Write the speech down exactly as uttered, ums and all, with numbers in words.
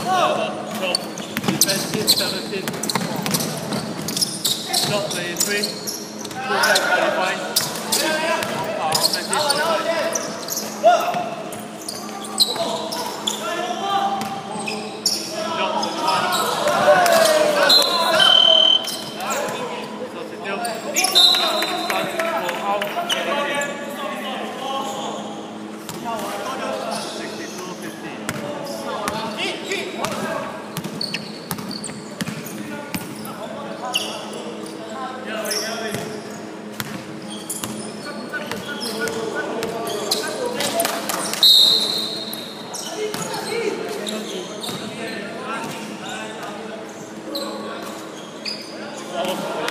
Defensive, seventeen. Shot twenty-three. Full time qualifying. Uh, offensive qualifying. Shot twenty-one. So still starting to go out. sixty-two fifty. Oh,